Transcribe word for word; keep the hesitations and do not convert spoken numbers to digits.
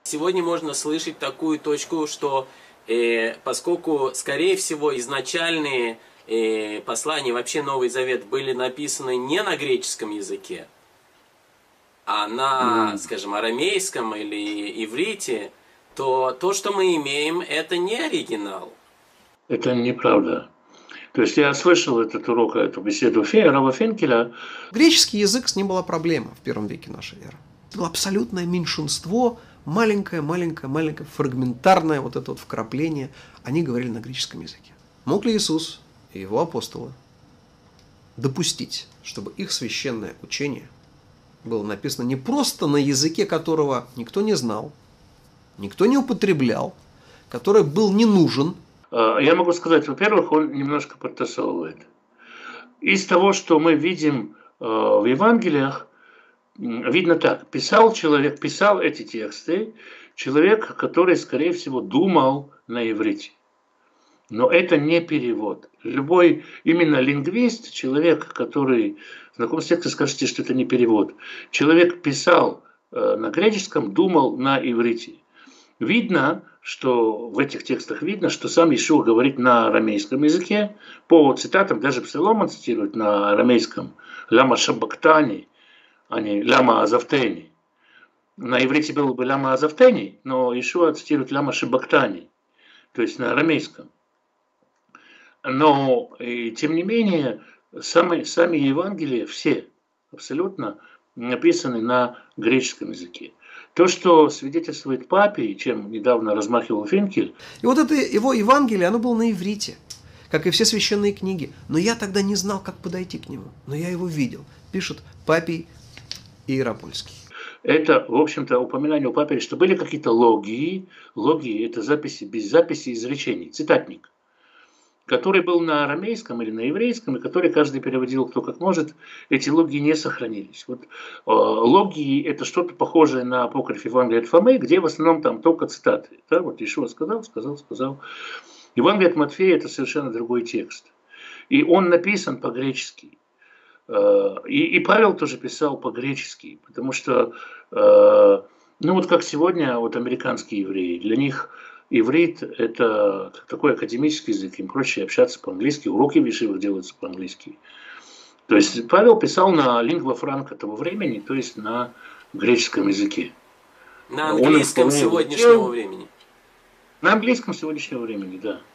Сегодня можно слышать такую точку, что э, поскольку, скорее всего, изначальные э, послания, вообще Новый Завет, были написаны не на греческом языке, а на, mm. скажем, арамейском или иврите, то то, что мы имеем, это не оригинал. Это неправда. То есть я слышал этот урок, эту беседу Рава Фенкеля. Греческий язык, с ним была проблема в первом веке нашей эры. Это было абсолютное меньшинство, маленькое, маленькое, маленькое, фрагментарное вот это вот вкрапление. Они говорили на греческом языке. Мог ли Иисус и его апостолы допустить, чтобы их священное учение было написано не просто на языке, которого никто не знал, никто не употреблял, который был не нужен? Я могу сказать, во-первых, он немножко подтасовывает. Из того, что мы видим в Евангелиях, видно так. Писал человек, писал эти тексты, человек, который, скорее всего, думал на иврите. Но это не перевод. Любой именно лингвист, человек, который знаком с текстом, скажете, что это не перевод. Человек писал на греческом, думал на иврите. Видно, что в этих текстах видно, что сам Иешуа говорит на арамейском языке. По цитатам, даже Псалом он цитирует на арамейском. «Лама шабактани», а не «Лама азавтени». На иврите было бы «Лама азавтени», но Иешуа цитирует «Лама шабактани», то есть на арамейском. Но, и, тем не менее, сами, сами Евангелия, все абсолютно написаны на греческом языке. То, что свидетельствует Папе, чем недавно размахивал Фенкель. И вот это его Евангелие, оно было на иврите, как и все священные книги. Но я тогда не знал, как подойти к нему. Но я его видел. Пишет Папий Иеропольский. Это, в общем-то, упоминание у Папы, что были какие-то логии. Логии – это записи без записи изречений. Цитатник, который был на арамейском или на еврейском, и который каждый переводил кто как может, эти логии не сохранились. Вот, э, логии – это что-то похожее на апокриф Евангелия от Фомы, где в основном там только цитаты. Да? Вот Иешуа сказал, сказал, сказал. Евангелие от Матфея – это совершенно другой текст. И он написан по-гречески. Э, и, и Павел тоже писал по-гречески, потому что, э, ну вот как сегодня вот американские евреи, для них иврит – это такой академический язык, им проще общаться по-английски, уроки в ешивах делаются по-английски. То есть Павел писал на лингва франка того времени, то есть на греческом языке. На английском сегодняшнего времени. На английском сегодняшнего времени, да.